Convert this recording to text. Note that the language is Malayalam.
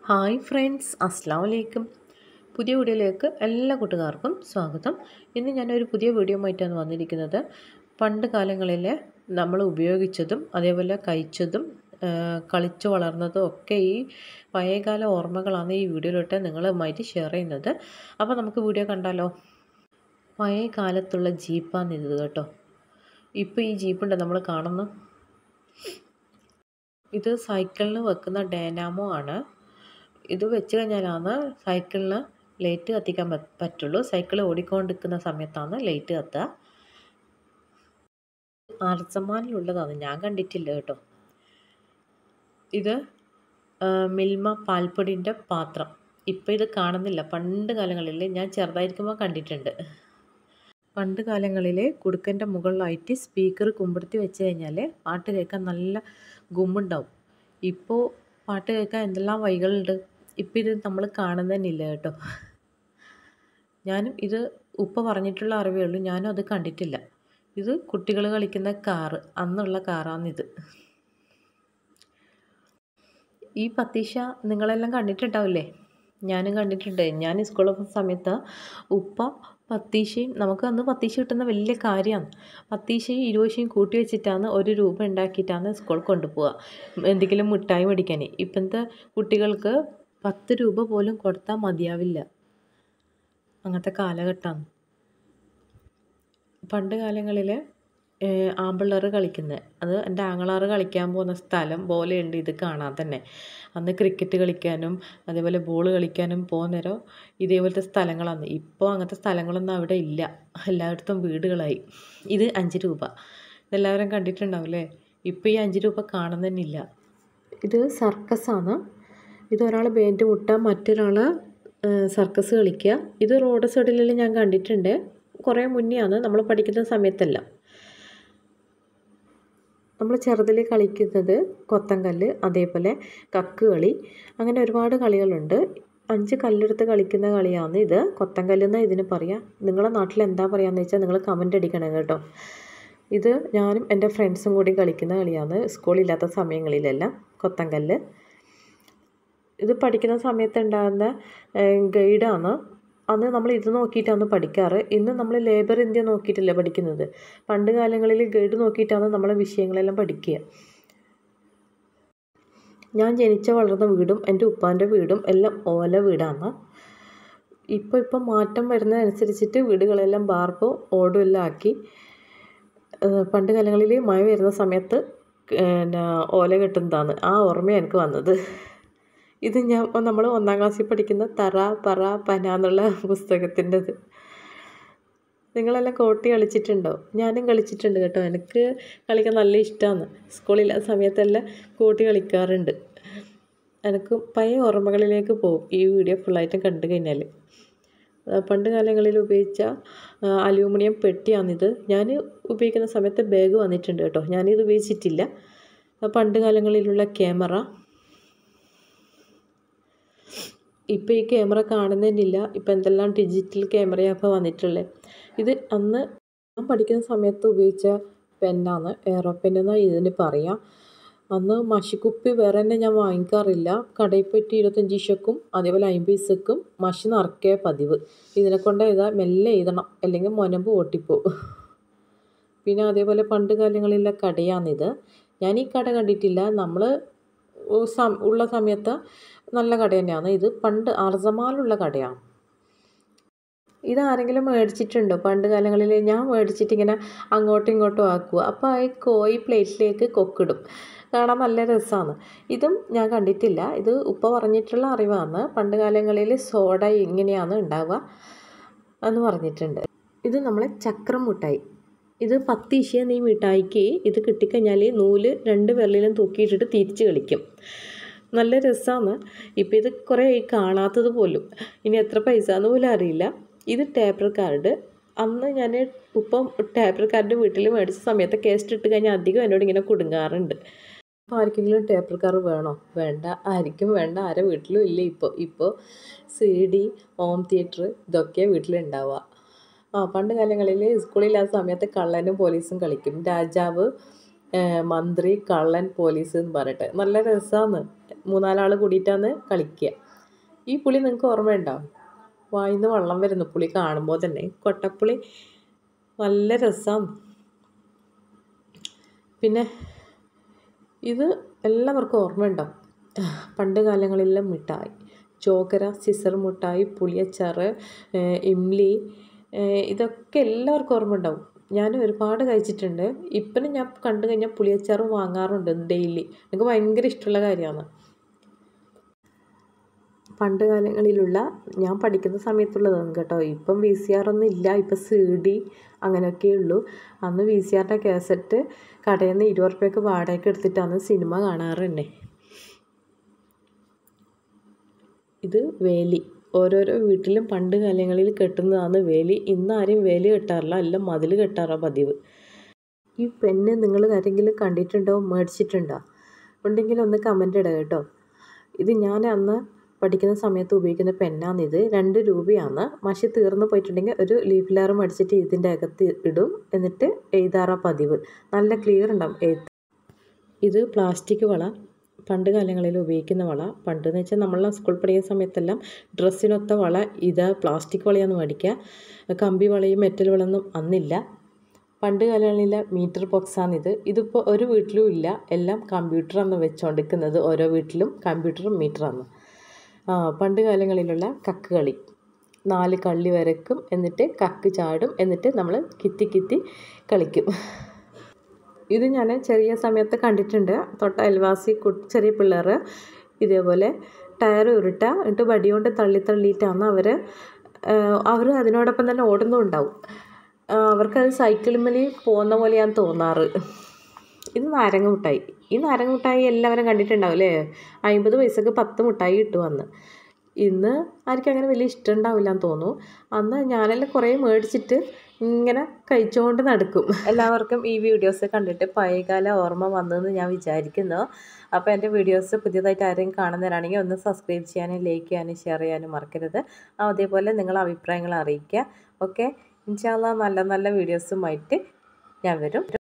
ഹായ് ഫ്രണ്ട്സ്, അസ്സലാമു അലൈക്കും. പുതിയ വീഡിയോയിലേക്ക് എല്ലാ കൂട്ടുകാർക്കും സ്വാഗതം. ഇന്ന് ഞാനൊരു പുതിയ വീഡിയോ ആയിട്ടാണ് വന്നിരിക്കുന്നത്. പണ്ട് കാലങ്ങളിലെ നമ്മൾ ഉപയോഗിച്ചതും അതേപോലെ കഴിച്ചതും കളിച്ചു വളർന്നതും ഒക്കെ ഈ പഴയകാല ഓർമ്മകളാണ് ഈ വീഡിയോയിലോട്ട് നിങ്ങളുമായിട്ട് ഷെയർ ചെയ്യുന്നത്. അപ്പോൾ നമുക്ക് വീഡിയോ കണ്ടാലോ. പഴയ കാലത്തുള്ള ജീപ്പാണ് ഇത് കേട്ടോ. ഇപ്പോൾ ഈ ജീപ്പുണ്ട് നമ്മൾ കാണുന്നു. ഇത് സൈക്കിളിന് വെക്കുന്ന ഡൈനാമോ ആണ്. ഇത് വെച്ച് കഴിഞ്ഞാലാണ് സൈക്കിളിന് ലൈറ്റ് കത്തിക്കാൻ പറ്റുള്ളൂ. സൈക്കിൾ ഓടിക്കൊണ്ടിരിക്കുന്ന സമയത്താണ് ലൈറ്റ് കത്തുക. അർസമാനിലുള്ളതാണ്, ഞാൻ കണ്ടിട്ടില്ല കേട്ടോ. ഇത് മിൽമ പാൽപ്പൊടിൻ്റെ പാത്രം. ഇപ്പോൾ ഇത് കാണുന്നില്ല. പണ്ട് കാലങ്ങളിൽ ഞാൻ ചെറുതായിരിക്കുമ്പോൾ കണ്ടിട്ടുണ്ട്. പണ്ട് കാലങ്ങളിൽ കുടുക്കൻ്റെ മുകളിലായിട്ട് സ്പീക്കർ കുമ്പടുത്തി വെച്ച് കഴിഞ്ഞാൽ പാട്ട് കേൾക്കാൻ നല്ല ഗുമ്മുണ്ടാവും. ഇപ്പോൾ പാട്ട് കേൾക്കാൻ എന്തെല്ലാം വഴികളുണ്ട്. ഇപ്പം ഇത് നമ്മൾ കാണുന്നതന്നില്ല കേട്ടോ. ഞാനും ഇത് ഉപ്പ പറഞ്ഞിട്ടുള്ള അറിവേ ഉള്ളൂ, ഞാനും അത് കണ്ടിട്ടില്ല. ഇത് കുട്ടികൾ കളിക്കുന്ന കാറ്, അന്നുള്ള കാറാണിത്. ഈ പത്തീശ നിങ്ങളെല്ലാം കണ്ടിട്ടുണ്ടാവില്ലേ? ഞാനും കണ്ടിട്ടുണ്ട്. ഞാൻ സ്കൂളിൽ പോകുന്ന സമയത്ത് ഉപ്പ പത്തീശയും, നമുക്ക് അന്ന് പത്തീശ കിട്ടുന്ന വലിയ കാര്യമാണ്. പത്തീശയും 20 പൈസയും കൂട്ടി വെച്ചിട്ടാണ് 1 രൂപ ഉണ്ടാക്കിയിട്ടാണ് സ്കൂളിൽ കൊണ്ടുപോവുക, എന്തെങ്കിലും മിഠായി മേടിക്കാൻ. ഇപ്പോഴത്തെ കുട്ടികൾക്ക് 10 രൂപ പോലും കൊടുത്താൽ മതിയാവില്ല. അങ്ങനത്തെ കാലഘട്ടമാണ്. പണ്ട് കാലങ്ങളിൽ ആമ്പിള്ളേർ കളിക്കുന്നത്, അത് എൻ്റെ ആങ്ങളാറ് കളിക്കാൻ പോകുന്ന സ്ഥലം പോലെയുണ്ട് ഇത് കാണാൻ തന്നെ. അന്ന് ക്രിക്കറ്റ് കളിക്കാനും അതേപോലെ ബോൾ കളിക്കാനും പോകുന്നേരം ഇതേപോലത്തെ സ്ഥലങ്ങളാണ്. ഇപ്പോൾ അങ്ങനത്തെ സ്ഥലങ്ങളൊന്നും അവിടെ ഇല്ല, എല്ലായിടത്തും വീടുകളായി. ഇത് 5 രൂപ, ഇതെല്ലാവരും കണ്ടിട്ടുണ്ടാവില്ലേ? ഇപ്പോൾ ഈ 5 രൂപ കാണുന്നതന്നില്ല. ഇത് സർക്കസാണ്. ഇത് ഒരാൾ ബാൻഡ് മുട്ടുക, മറ്റൊരാൾ സർക്കസ് കളിക്കുക. ഇത് റോഡ് സൈഡിലെല്ലാം ഞാൻ കണ്ടിട്ടുണ്ട്. കുറേ മുന്നെയാണ്, നമ്മൾ പഠിക്കുന്ന സമയത്തല്ല. നമ്മൾ ചെറുതിൽ കളിക്കുന്നത് കൊത്തങ്കല്ല്, അതേപോലെ കക്ക് കളി, അങ്ങനെ ഒരുപാട് കളികളുണ്ട്. 5 കല്ലെടുത്ത് കളിക്കുന്ന കളിയാണ് ഇത്. കൊത്തങ്കല്ലെന്നാണ് ഇതിന് പറയുക. നിങ്ങളുടെ നാട്ടിൽ എന്താ പറയുകയെന്ന് വെച്ചാൽ നിങ്ങൾ കമൻ്റ് അടിക്കണം കേട്ടോ. ഇത് ഞാനും എൻ്റെ ഫ്രണ്ട്സും കൂടി കളിക്കുന്ന കളിയാണ് സ്കൂളില്ലാത്ത സമയങ്ങളിലെല്ലാം, കൊത്തങ്കല്ല്. ഇത് പഠിക്കുന്ന സമയത്ത് ഉണ്ടാകുന്ന ഗൈഡാണ്. അന്ന് നമ്മൾ ഇത് നോക്കിയിട്ടാണ് പഠിക്കാറ്. ഇന്ന് നമ്മൾ ലേബർ ഇന്ത്യ നോക്കിയിട്ടല്ല പഠിക്കുന്നത്. പണ്ട് കാലങ്ങളിൽ ഗൈഡ് നോക്കിയിട്ടാണ് നമ്മളെ വിഷയങ്ങളെല്ലാം പഠിക്കുക. ഞാൻ ജനിച്ച വളർന്ന വീടും എൻ്റെ ഉപ്പാൻ്റെ വീടും എല്ലാം ഓല വീടാണ്. ഇപ്പം മാറ്റം വരുന്നതനുസരിച്ചിട്ട് വീടുകളെല്ലാം ബാർപ്പും ഓടും എല്ലാം ആക്കി. പണ്ട് കാലങ്ങളിൽ മഴ വരുന്ന സമയത്ത് ഓല കെട്ടുന്നതാണ് ആ ഓർമ്മയാണ് എനിക്ക് വന്നത്. ഇത് നമ്മൾ 1ാം ക്ലാസ്സിൽ പഠിക്കുന്ന തറ പറ പന എന്നുള്ള പുസ്തകത്തിൻ്റെത്. നിങ്ങളെല്ലാം കോട്ടി കളിച്ചിട്ടുണ്ടോ? ഞാനും കളിച്ചിട്ടുണ്ട് കേട്ടോ. എനിക്ക് കളിക്കാൻ നല്ല ഇഷ്ടമാണ്. സ്കൂളില്ലാത്ത സമയത്തെല്ലാം കോട്ടി കളിക്കാറുണ്ട്. എനിക്ക് പഴയ ഓർമ്മകളിലേക്ക് പോകും ഈ വീഡിയോ ഫുള്ളായിട്ടും കണ്ടു കഴിഞ്ഞാൽ. പണ്ട് കാലങ്ങളിൽ ഉപയോഗിച്ച അലൂമിനിയം പെട്ടിയാണിത്. ഞാൻ ഉപയോഗിക്കുന്ന സമയത്ത് ബാഗ് വന്നിട്ടുണ്ട് കേട്ടോ. ഞാനിത് ഉപയോഗിച്ചിട്ടില്ല. പണ്ട് കാലങ്ങളിലുള്ള ക്യാമറ. ഇപ്പോൾ ഈ ക്യാമറ കാണുന്നതന്നില്ല. ഇപ്പോൾ എന്തെല്ലാം ഡിജിറ്റൽ ക്യാമറയാണ് ഇപ്പോൾ വന്നിട്ടുള്ളത്. ഇത് അന്ന് ഞാൻ പഠിക്കുന്ന സമയത്ത് ഉപയോഗിച്ച പെന്നാണ്, എയറോപ്പെൻ എന്നാണ് ഇതിന് പറയുക. അന്ന് മഷിക്കുപ്പി വേറെ തന്നെ ഞാൻ വാങ്ങിക്കാറില്ല. കടയിൽ പോയിട്ട് 25 പൈസക്കും അതേപോലെ 50 പൈസക്കും മഷി നിറയ്ക്കുക പതിവ്. ഇതിനെക്കൊണ്ട് മെല്ലെ എഴുതണം, അല്ലെങ്കിൽ മുനമ്പ് ഓട്ടിപ്പോവും. പിന്നെ അതേപോലെ പണ്ട് കാലങ്ങളിലെ കടയാണിത്. ഞാൻ ഈ കട കണ്ടിട്ടില്ല. നമ്മൾ ഉള്ള സമയത്ത് നല്ല കട തന്നെയാണ് ഇത്. പണ്ട് അർസമാലുള്ള കടയാണ്. ഇതാരെങ്കിലും മേടിച്ചിട്ടുണ്ടോ? പണ്ട് കാലങ്ങളിൽ ഞാൻ മേടിച്ചിട്ടിങ്ങനെ അങ്ങോട്ടും ഇങ്ങോട്ടും ആക്കുക. അപ്പോൾ ഈ കോഴി പ്ലേറ്റിലേക്ക് കൊക്കിടും. കാണാൻ നല്ല രസമാണ്. ഇതും ഞാൻ കണ്ടിട്ടില്ല. ഇത് ഉപ്പ പറഞ്ഞിട്ടുള്ള അറിവാണ്. പണ്ട് കാലങ്ങളിൽ സോഡ ഇങ്ങനെയാണ് ഉണ്ടാവുക എന്ന് പറഞ്ഞിട്ടുണ്ട്. ഇത് നമ്മളെ ചക്രം മിഠായി. ഇത് 10 പൈസയാണ് ഈ മിഠായിക്ക്. ഇത് കിട്ടിക്കഴിഞ്ഞാൽ നൂല് 2 വിരലിലും തൂക്കിയിട്ടിട്ട് തിരിച്ച് കളിക്കും. നല്ല രസമാണ്. ഇപ്പം ഇത് കുറേ കാണാത്തത് പോലും. ഇനി എത്ര പൈസ എന്ന് പോലും അറിയില്ല. ഇത് ടേപ്പർ കാർഡ്. അന്ന് ഞാൻ ഉപ്പം ടേപ്പർ കാർഡ് വീട്ടിൽ മേടിച്ച സമയത്ത് കേസ്റ്റ് ഇട്ട് കഴിഞ്ഞാൽ അധികം എന്നോട് ഇങ്ങനെ കുടുങ്ങാറുണ്ട്. അപ്പോൾ ആർക്കെങ്കിലും ടേപ്പർ കാർഡ് വേണോ? വേണ്ട, ആർക്കും വേണ്ട, ആരെ വീട്ടിലും ഇല്ല. ഇപ്പോൾ CD, ഹോം തിയേറ്റർ ഇതൊക്കെ വീട്ടിലുണ്ടാവുക. പണ്ട് കാലങ്ങളിൽ സ്കൂളില്ലാത്ത സമയത്ത് കള്ളനും പോലീസും കളിക്കും. രാജാവ് മന്ത്രി, കള്ളൻ, പോലീസ് എന്ന് പറഞ്ഞിട്ട് നല്ല രസമാണ്. 3-4 കൂടിയിട്ടാണ് കളിക്കുക. ഈ പുളി നിങ്ങൾക്ക് ഓർമ്മയുണ്ടോ? വായിന്ന് വെള്ളം വരുന്നു പുളി കാണുമ്പോൾ തന്നെ. കൊട്ടപ്പുളി നല്ല രസമാണ്. പിന്നെ ഇത് എല്ലാവർക്കും ഓർമ്മയുണ്ടാവും. പണ്ട് കാലങ്ങളിലെ മിഠായി, ചോക്കര, സിസർ മിഠായി, പുളിയച്ചാറ്, ഇംലി, ഇതൊക്കെ എല്ലാവർക്കും ഓർമ്മ ഉണ്ടാവും. ഞാൻ ഒരുപാട് കഴിച്ചിട്ടുണ്ട്. ഇപ്പം ഞാൻ കണ്ടു കഴിഞ്ഞാൽ പുളിയച്ചാറും വാങ്ങാറുണ്ട് ഡെയിലി. എനിക്ക് ഭയങ്കര ഇഷ്ടമുള്ള കാര്യമാണ്. പണ്ട് കാലങ്ങളിലുള്ള ഞാൻ പഠിക്കുന്ന സമയത്തുള്ളതാണ് കേട്ടോ. ഇപ്പം VCR ഒന്നും ഇല്ല. ഇപ്പം CD അങ്ങനെയൊക്കെ ഉള്ളൂ. അന്ന് VCRൻ്റെ കാസറ്റ് കടയിൽ നിന്ന് 20 രൂപയ്ക്ക് വാടകയ്ക്ക് എടുത്തിട്ടാണ് സിനിമ കാണാറ് തന്നെ. ഇത് വേലി. ഓരോരോ വീട്ടിലും പണ്ട് കാലങ്ങളിൽ കെട്ടുന്നതാണ് വേലി. ഇന്ന് ആരും വേലി കെട്ടാറില്ല, എല്ലാം മതിൽ കെട്ടാറാണ് പതിവ്. ഈ പെണ്ണ് നിങ്ങൾ ആരെങ്കിലും കണ്ടിട്ടുണ്ടോ, മേടിച്ചിട്ടുണ്ടോ? ഉണ്ടെങ്കിൽ ഒന്ന് കമൻ്റ് ഇടുക കേട്ടോ. ഇത് ഞാൻ അന്ന് പഠിക്കുന്ന സമയത്ത് ഉപയോഗിക്കുന്ന പെന്നാണിത്. 2 രൂപയാണ്. മഷി തീർന്നു പോയിട്ടുണ്ടെങ്കിൽ ഒരു ലീഫ്ലെയർ മേടിച്ചിട്ട് ഇതിൻ്റെ അകത്ത് ഇടും. എന്നിട്ട് എഴുതാറാ പതിവ്. നല്ല ക്ലിയർ ഉണ്ടാവും എഴുത്ത്. ഇത് പ്ലാസ്റ്റിക് വള. പണ്ട് കാലങ്ങളിൽ ഉപയോഗിക്കുന്ന വള. പണ്ടെന്ന് വെച്ചാൽ നമ്മളെല്ലാം സ്കൂൾ പഠിക്കുന്ന സമയത്തെല്ലാം ഡ്രസ്സിനൊത്ത വള ഇതാ പ്ലാസ്റ്റിക് വളയാണ് മേടിക്കുക. കമ്പി വളയും മെറ്റൽ വളയൊന്നും അന്നില്ല. പണ്ട് കാലങ്ങളിലെ മീറ്റർ ബോക്സാണിത്. ഇതിപ്പോൾ ഒരു വീട്ടിലും ഇല്ല. എല്ലാം കമ്പ്യൂട്ടറാണ് വെച്ചുകൊണ്ടിരിക്കുന്നത്. ഓരോ വീട്ടിലും കമ്പ്യൂട്ടറും മീറ്ററാണ്. പണ്ട് കാലങ്ങളിലുള്ള കക്ക് കളി. 4 കള്ളി വരക്കും. എന്നിട്ട് കക്ക് ചാടും. എന്നിട്ട് നമ്മൾ കിത്തി കളിക്കും. ഇത് ഞാൻ ചെറിയ സമയത്ത് കണ്ടിട്ടുണ്ട്. തൊട്ട അയൽവാസി ചെറിയ പിള്ളേർ ഇതേപോലെ ടയർ ഉരുട്ട എന്നിട്ട് വടി കൊണ്ട് തള്ളിയിട്ടാണ് അവർ അതിനോടൊപ്പം തന്നെ ഓടുന്നുണ്ടാവും. അവർക്കത് സൈക്കിളിന്മേൽ പോകുന്ന പോലെയാണ് തോന്നാറ്. ഇത് നാരങ്ങ മിഠായി. ഈ നാരങ്ങ മിഠായി എല്ലാവരും കണ്ടിട്ടുണ്ടാവും അല്ലേ? 50 പൈസക്ക് 10 മിഠായി കിട്ടുമെന്ന്. ഇന്ന് ആർക്കും അങ്ങനെ വലിയ ഇഷ്ടം ഉണ്ടാവില്ല എന്ന് തോന്നുന്നു. അന്ന് ഞാനെല്ലാം കുറേ മേടിച്ചിട്ട് ഇങ്ങനെ കഴിച്ചുകൊണ്ട് നടക്കും. എല്ലാവർക്കും ഈ വീഡിയോസ് കണ്ടിട്ട് പഴയകാല ഓർമ്മ വന്നതെന്ന് ഞാൻ വിചാരിക്കുന്നു. അപ്പോൾ എൻ്റെ വീഡിയോസ് പുതിയതായിട്ട് ആരെങ്കിലും കാണുന്നവരാണെങ്കിൽ ഒന്ന് സബ്സ്ക്രൈബ് ചെയ്യാനും ലൈക്ക് ചെയ്യാനും ഷെയർ ചെയ്യാനും മറക്കരുത്. അതേപോലെ നിങ്ങളുടെ അഭിപ്രായങ്ങൾ അറിയിക്കുക. ഓക്കെ, ഇൻഷാ അല്ലാഹ് നല്ല നല്ല വീഡിയോസുമായിട്ട് ഞാൻ വരും.